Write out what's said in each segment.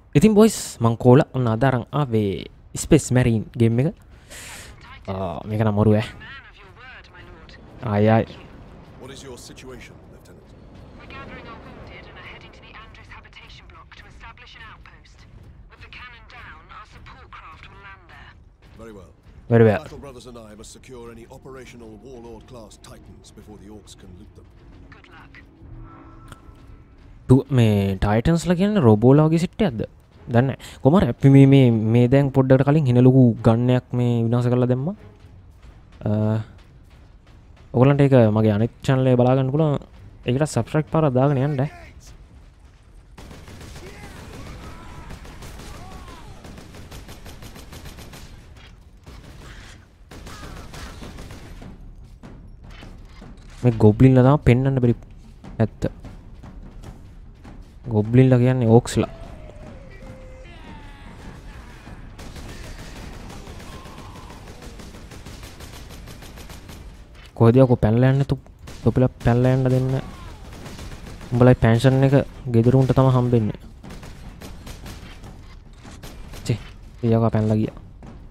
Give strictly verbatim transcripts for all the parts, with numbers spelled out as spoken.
ඉතින් බොයිස් මං කෝල ඔන්න අද අරන් ආවේ ස්පේස් මැරීන් ගේම් එක. මේක නම් මරු ඈ. ආයි ආයි. What is your situation, Lieutenant? We're gathering our wounded and are heading to the Andres habitation block to establish an outpost. With the cannon down, our support craft will land there. Very well. Very well. Battle Brothers and I must secure any operational Warlord class Titans before the Orcs can loot them. Good luck. මේ ටයිටන්ස්ලා කියන්නේ රෝබෝලා වගේ සිට්ටයක්ද? දන්නේ නැහැ. කොහමද අපි මේ මේ මේ දැන් පොඩ්ඩකට කලින් හින ලොකු ගන්නයක් මේ විනාශ කරලා දැම්මා. අ ඔයගලන්ට ඒක මගේ අනිත් channel එකේ බලා ගන්න පුළුවන්. ඒකට subscribe පාරක් දාගෙන යන්න. මේ ගොබ්ලින්ලා තමයි පෙන්වන්න බැරි ඇත්ත. ගොබ්ලින්ලා කියන්නේ ඕක්ස්ලා. කොහොද යකෝ පැනලා යන්නේ තු තොපිලා පැනලා යන්න දෙන්න. උඹලයි පෙන්ෂන් එක ගෙදරුන්ට තමයි හම්බෙන්නේ. චේ ඊයක පැනලා ගියා.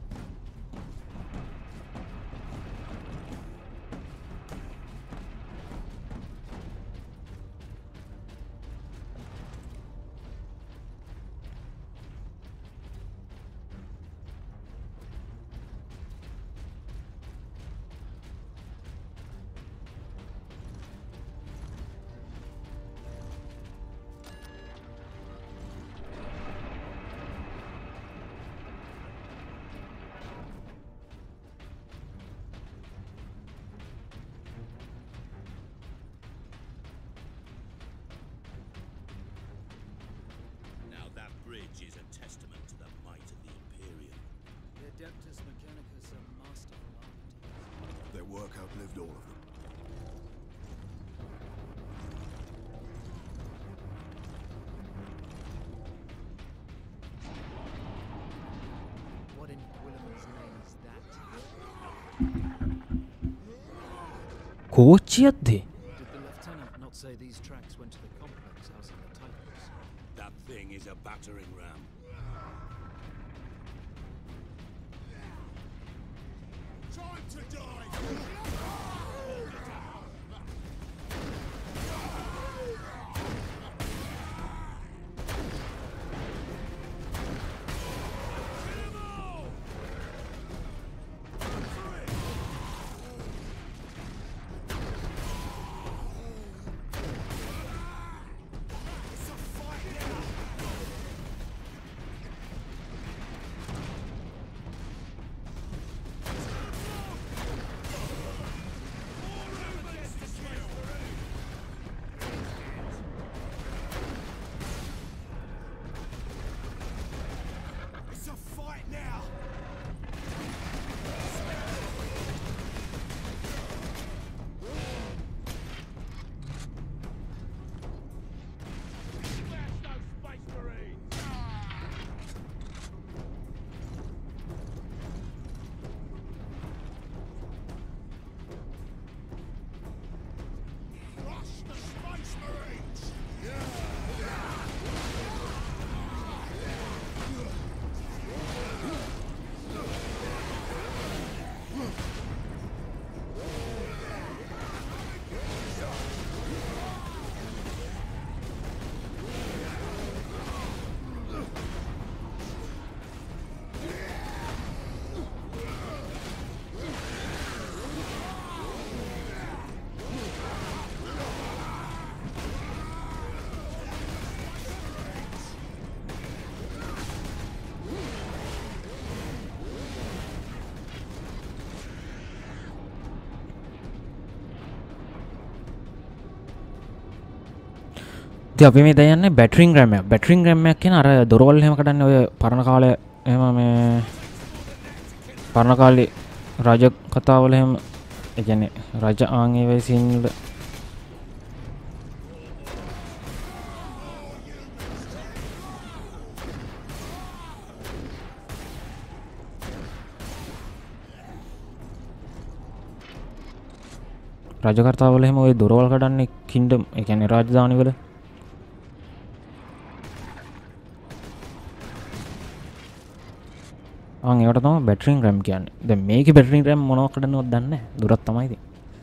කෝච්චියක්ද? Did the lieutenant not say these tracks went to the complex housing the Titans? That thing is a battering ram. Time to die! ඉතින් අපි මේ දැන් යන්නේ බැටරින් රෑම් එක. බැටරින් රෑම් එකක් කියන අර දොරවල් එහෙම කඩන්නේ ඔය පරණ කාලේ එහෙම මේ පරණ කාලේ රජ කතාවල එහෙම ඒ කියන්නේ රජ ආන් ඒ වගේ සීන් වල රජ කතාවල එහෙම ඔය දොරවල් කඩන්නේ කින්ඩම් ඒ කියන්නේ රාජධානි වල ආන් ඒවට තමයි බැටරින් රැම් කියන්නේ. දැන් මේකේ බැටරින් රැම් මොනවද කරන්නවද දන්නේ නැහැ. දුරක් තමයි ඉතින්.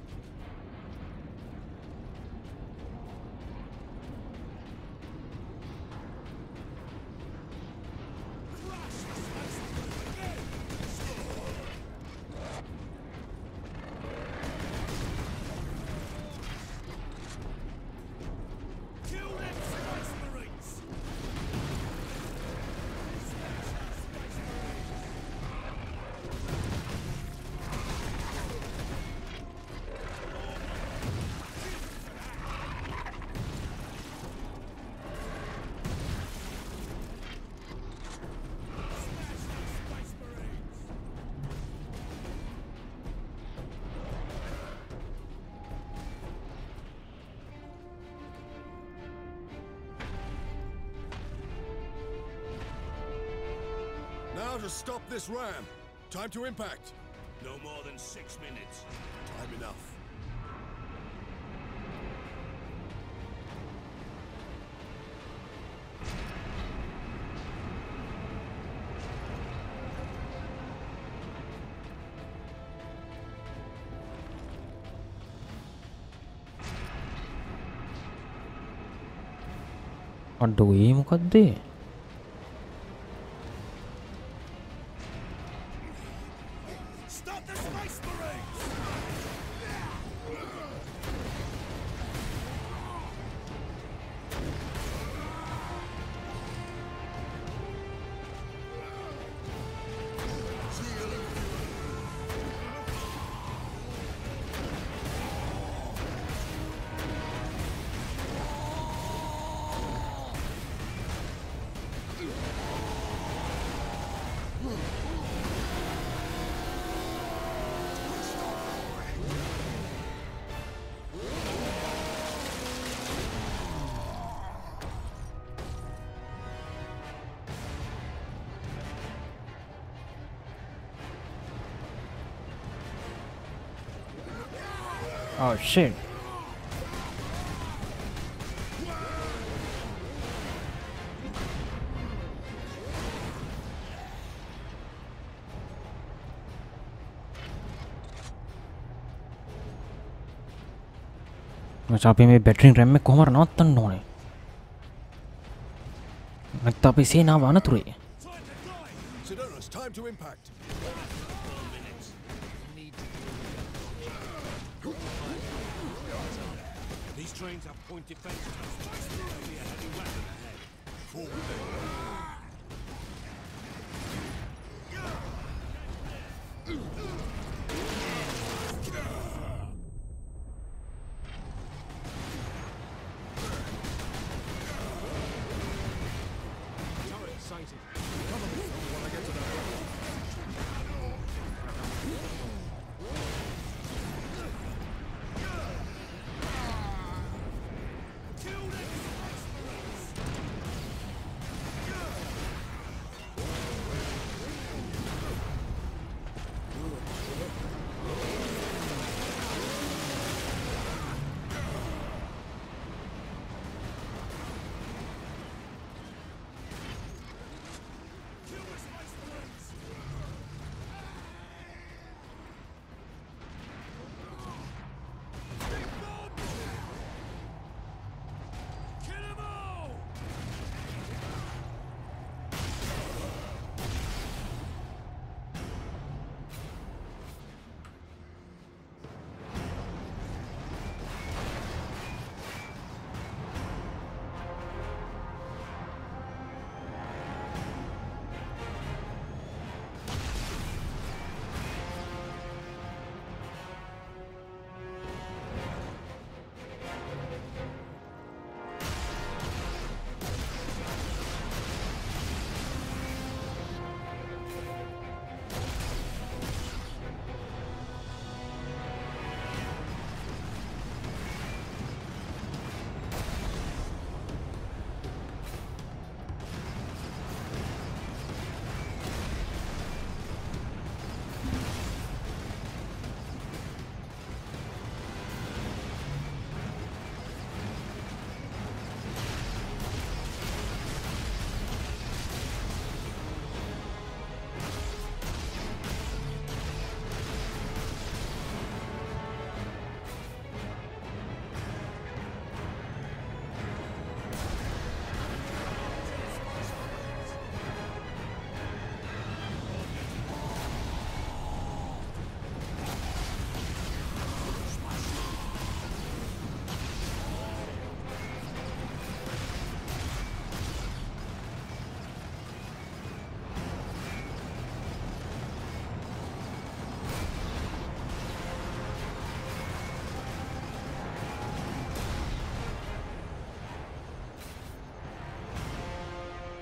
Now to stop this ram. Time to impact. No more than six minutes. Time enough. අඩෝ ඒ මොකද්ද? Stop the Space Marines! Oh shit. මචං අපි මේ බැටරින් රැම් එක කොහොමද නවත්තන්න ඕනේ? නැත්නම් අපි සේනාව අනතුරේ. Sidonis, time to impact. These trains have point defense. Maybe a heavy weapon ahead. Forward. Turret sighted. Cover me when I get to that level.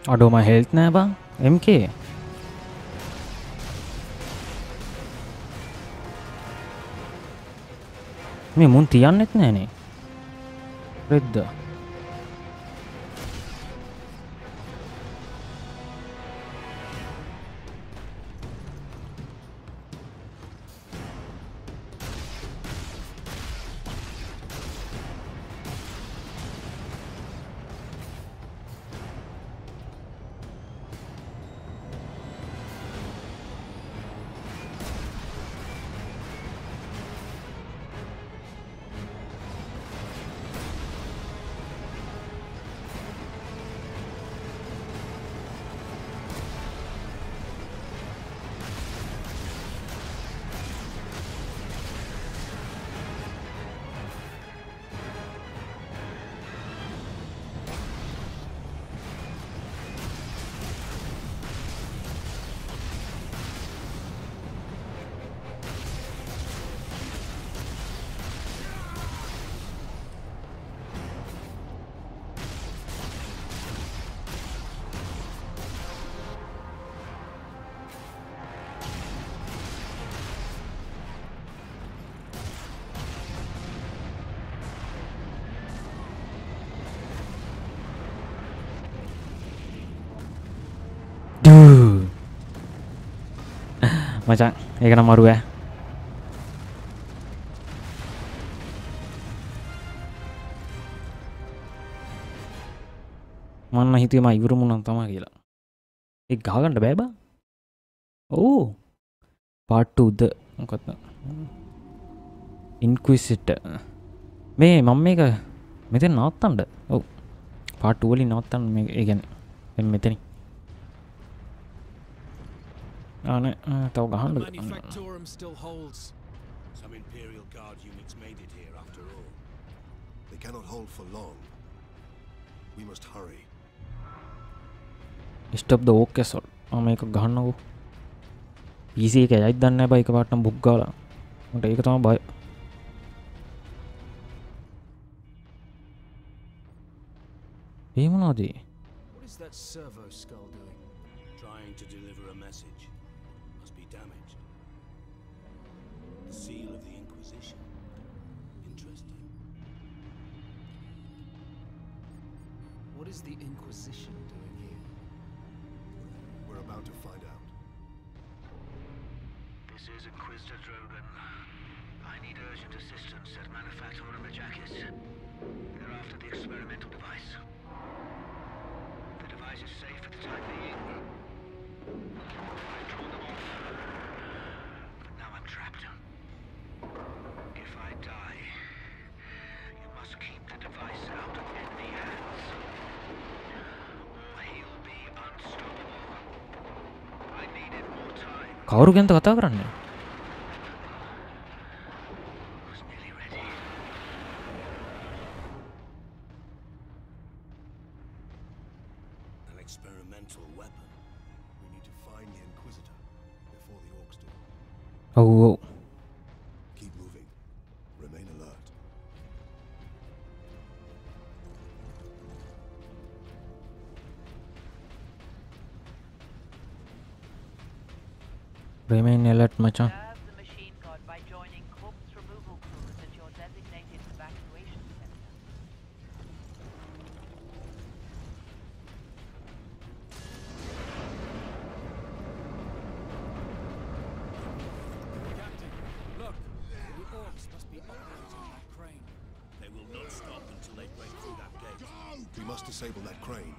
අඩෝ මම හෙල්ත් නෑ බං එම් කේ මේ මුන් තියන්නෙත් නෑනේ රෙද්ද මචං ඒක නම් මරු ඈ මන්න හිතුවේ මම ඉවරම උනන් තමයි කියලා ඒක ගහගන්න බෑ බා ඕ part two ද මොකක්ද ඉන්ක්විසිටර් මේ මම මේක මෙතන නවත්තන්න ඔව් part two වලින් නවත්තන්න මේ ඒ කියන්නේ මෙතනින් ආනේ තව ගහන්න Manufactorum still holds. Some Imperial Guard units made it here after all. They cannot hold for long. We must hurry. stop the oak assault ආ මේක ගහන්නකෝ P C එක යයිද දන්නේ නැහැ බයි එකපාරටම බුක් ගාලා මට ඒක තමයි බය ඒ මොනවද What is that servo skull doing? Trying to deliver a message. Must be damaged. The seal of the Inquisition. Interesting. What is the Inquisition doing here? We're about to find out. This is Inquisitor Drogan. I need urgent assistance at Manufactorum Ajakis. They're after the experimental device. The device is safe for the time being. I've drawn them off. But now I'm trapped. If I die, you must keep the device out of enemy hands. Or he'll be unstoppable. I needed more time. කවුරු ගැනද කතා කරන්නේ Was nearly ready. An experimental weapon. We need to find the Inquisitor before the orcs do. ඔව් ඔව් Keep moving. Remain alert. remain alert මචං Serve the machine god by joining corpse removal crews at your designated evacuation center. Captain, look! The orcs must be operating that crane. They will not stop until they break through that gate. We must disable that crane.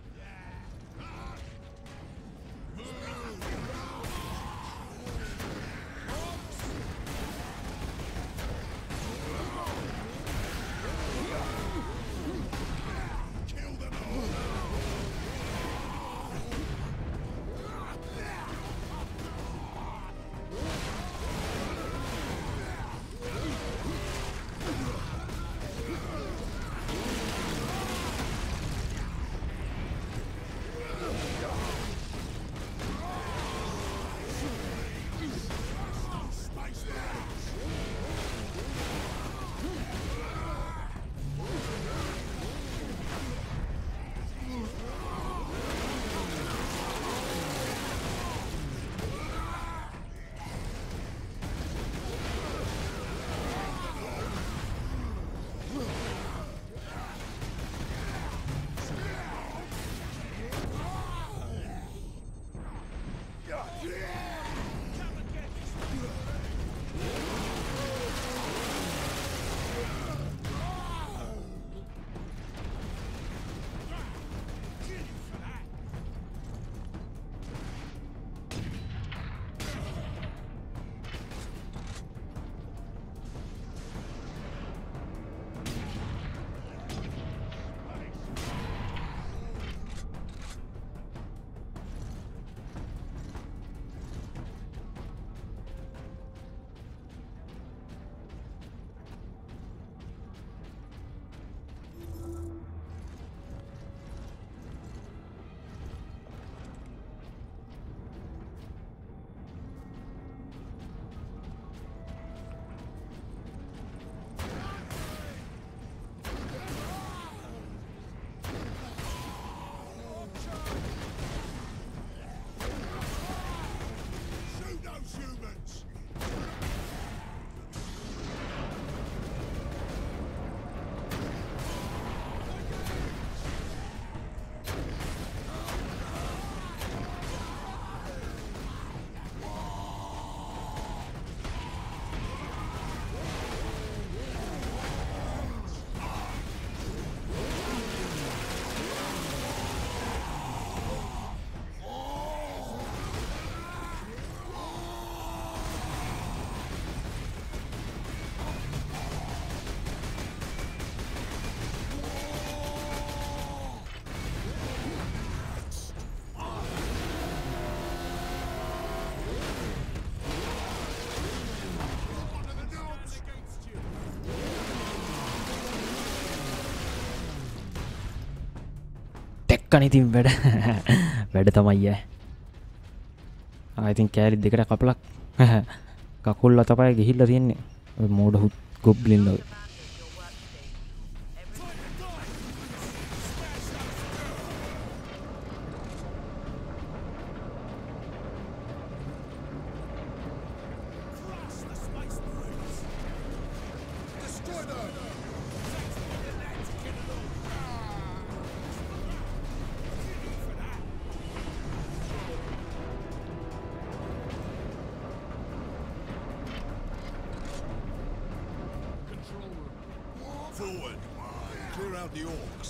අනිතින් වැඩ වැඩ තමයි ඈ. ආයිතින් කෑලි දෙකට කපලක් කකුල් අතපය ගිහිල්ලා තියෙන්නේ. ඔය මෝඩ හුත් ගොබ්ලින් වගේ. Forward. Clear out the orcs.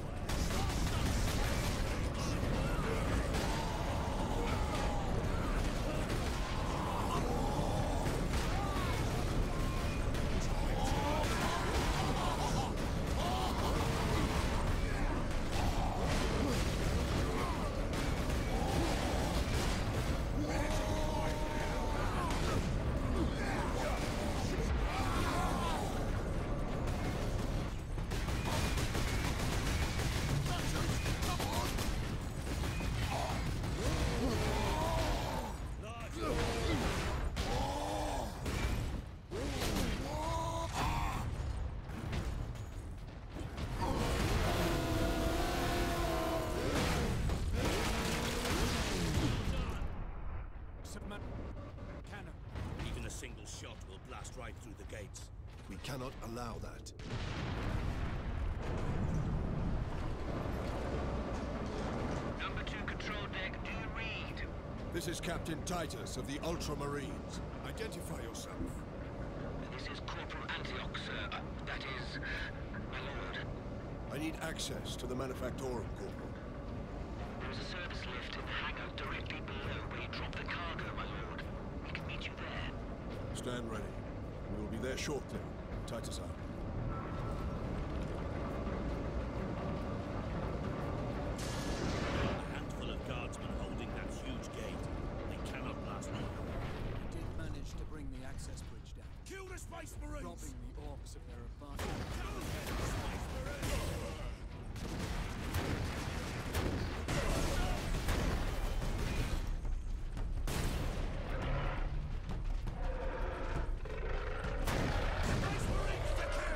Even a single shot will blast right through the gates. We cannot allow that. Number two control deck, do you read? This is Captain Titus of the Ultramarines. Identify yourself. This is Corporal Antioch, sir. Uh, that is, my lord. I need access to the Manufactorum, Corporal. There is a service lift in the hangar directly below where you drop the cargo, my lord. We can meet you there. Stand ready. We will be there shortly. Titus out. A handful of guardsmen holding that huge gate. They cannot last long. We did manage to bring the access bridge down, Kill the Space Marines! robbing the orcs of their advantage. Space Marines to kill!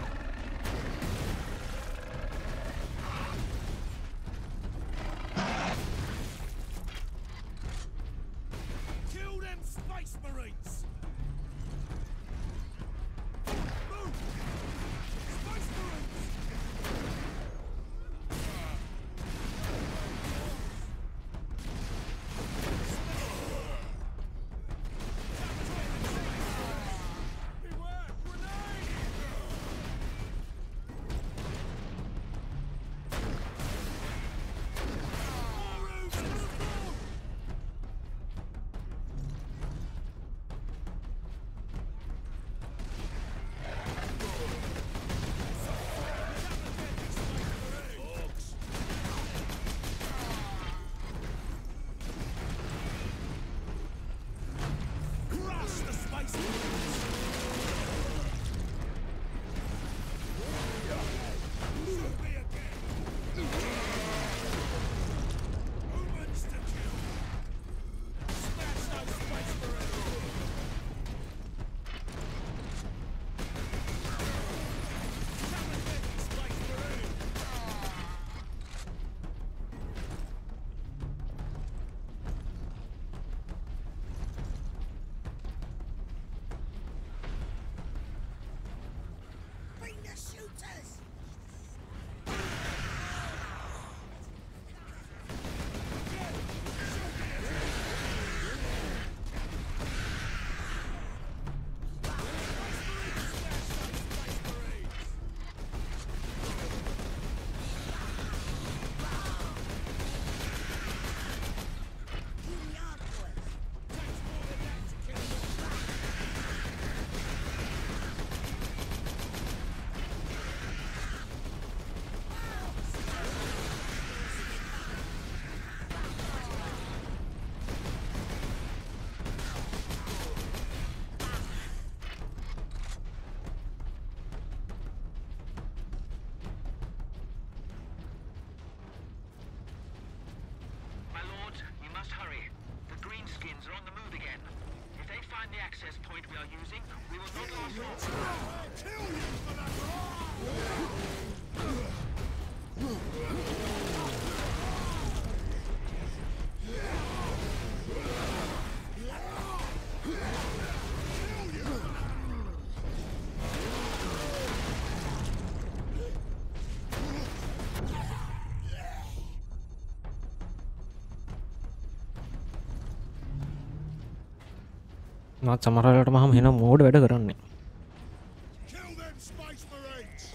මත් සමහරවිට මම එහෙනම් මෝඩ වැඩ කරන්නේ. Kill them Space Marines!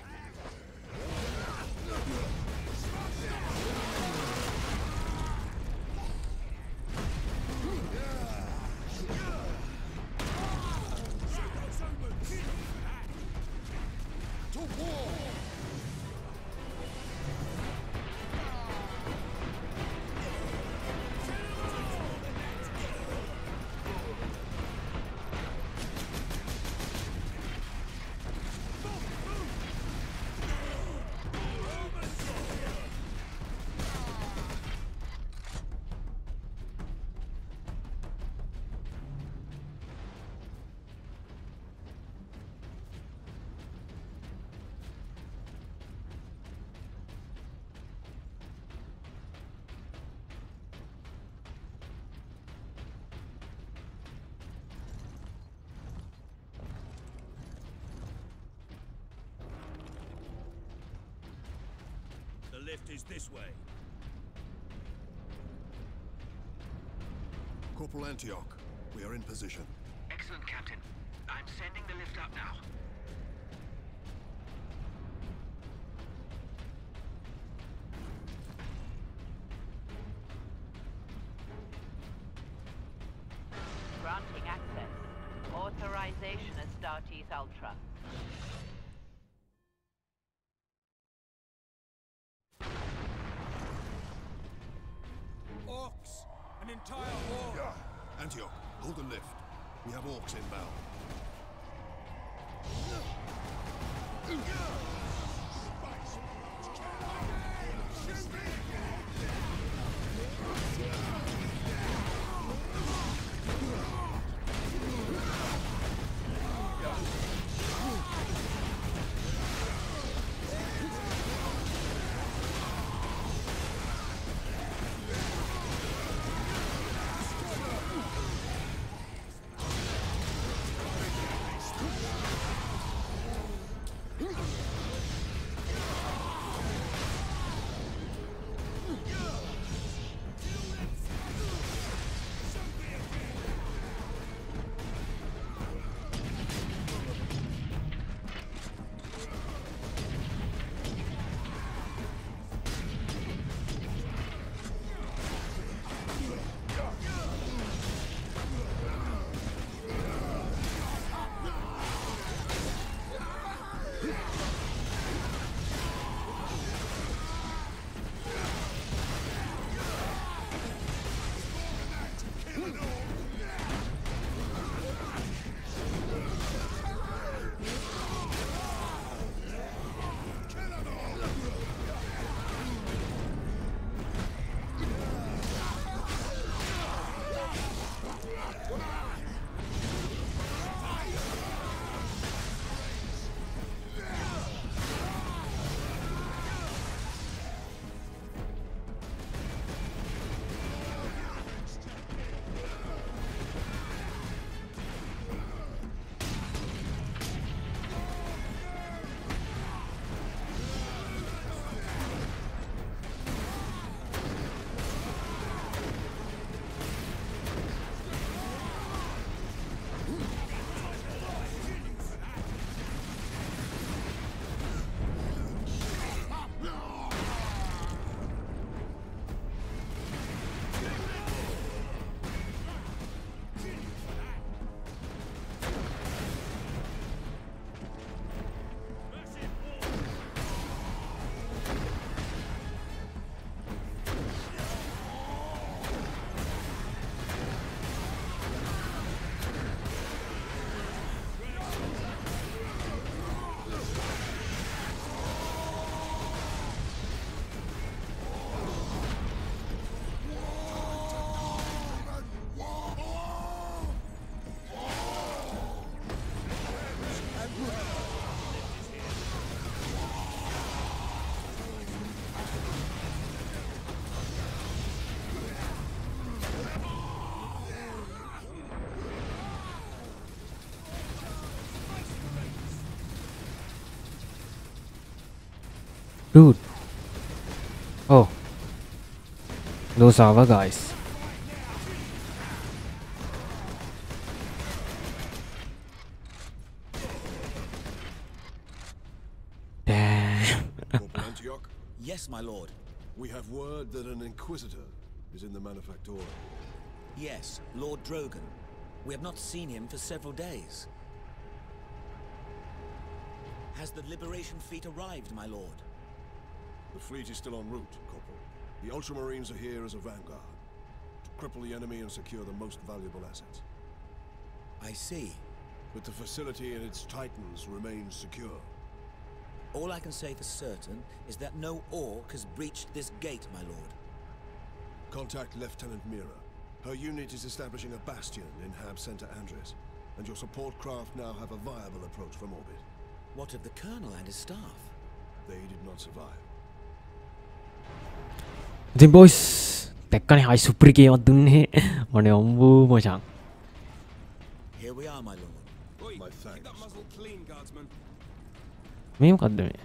To war! The lift is this way. Corporal Antioch, we are in position. Excellent, Captain. I'm sending the lift up now. Granting access. Authorization Astartes Ultra. Orcs! An entire horde! Antioch, hold the lift. We have orcs inbound. Dude. Oh. Those are our guys. Damn. Corporal Antioch, Yes, my lord. we have word that an Inquisitor is in the Manufactorum. Yes, Lord Drogon. We have not seen him for several days. Has the Liberation Fleet arrived, my lord? The fleet is still en route, Corporal. The Ultramarines are here as a vanguard, to cripple the enemy and secure the most valuable assets. I see. But the facility and its Titans remain secure. All I can say for certain is that no orc has breached this gate, my lord. Contact Lieutenant Mira. Her unit is establishing a bastion in Hab Center Andres, and your support craft now have a viable approach from orbit. What of the colonel and his staff? They did not survive. ඉතින් boys දැක්කනේ හයි සුප්‍රි කේමක් දුන්නේ මොනේ ඔම්බු මචං. Here we are, my lord. My thanks. මේ මොකද්ද මේ?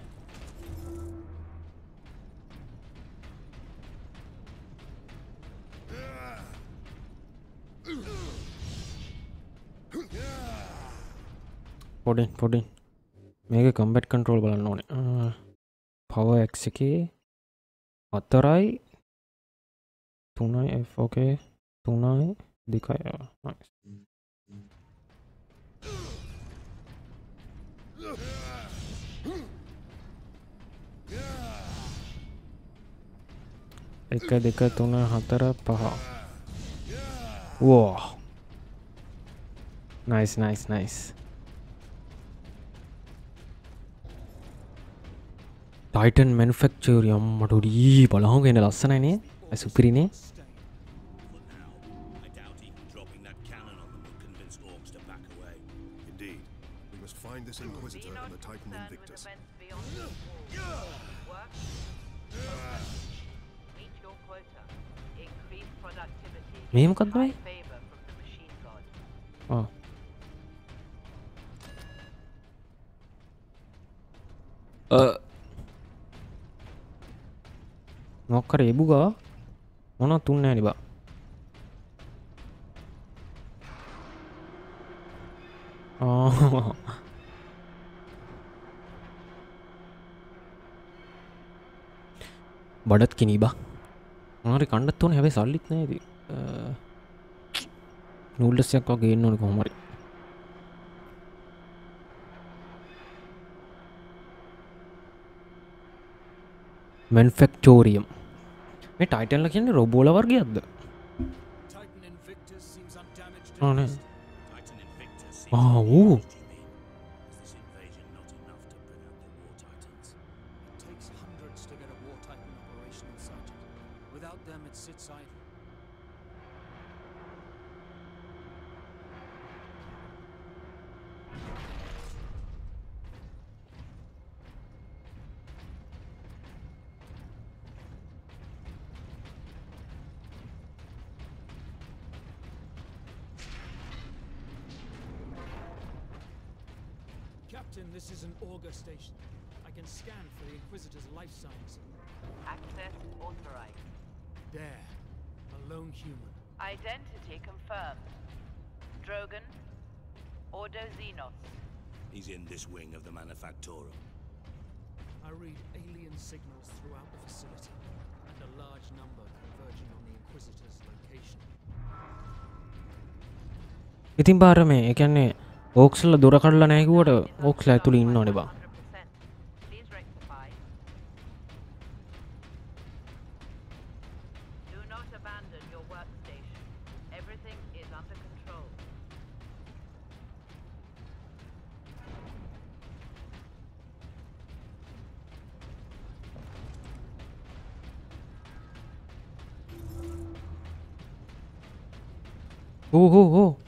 පොඩින් පොඩින් මේක කම්බැට් කන්ට්‍රෝල් බලන්න ඕනේ. පවර් X එකේ හතරයි තුනයි F okay තුනයි දෙකයි nice. එක දෙක තුන හතර පහ. Wow. Nice nice nice. Titan manufacturer අම්මට උඩි බලහන් එන ලස්සනයි නේ. ඒ සුපිරිනේ. For now, I doubt even dropping that cannon on them will convince orcs to back away. Indeed. We must find this Inquisitor and the Titan Invictus. Work. Meet your quota. Increase productivity. මේ මොකක්ද මේ? Favor from the machine god. ආ. අ මොකක්ද ඒ බුගා මොනව තුන්නේ නෑනේ බා. ආ බඩත් කිනී බා. මොනාරි කණ්ඩත් ඕනේ හැබැයි සල්ලිත් නෑ ඉතින්. නූඩල්ස් එකක් වගේ ගේන්න ඕනේ කොහොම හරි. Manufactorium. මේ ටයිටන්ලා කියන්නේ රොබෝලා වර්ගයක්ද? Titan Invictus seems undamaged. Oh, at no. least. Titan Invictus seems Ah, to be ooh. damaged, you mean? Is this invasion not enough to bring out the War Titans? It takes hundreds to get a War Titan operational, Sergeant. Without them, it sits idle. Captain, this is an auger station. I can scan for the Inquisitor's life signs. Access authorized. There. A lone human. Identity confirmed. Drogon. Ordo Xenos. He's in this wing of the Manufactorum. I read alien signals throughout the facility, and a large number converging on the Inquisitor's location. ඉතින් බාර මේ ඒ කියන්නේ ඕක්ස්ලා දොර කඩලා නැහැ කිව්වට ඕක්ස්ලා ඇතුළේ ඉන්නවනේ බා. one hundred percent. Please rectify. Do not abandon your workstation. Everything is under control. O O O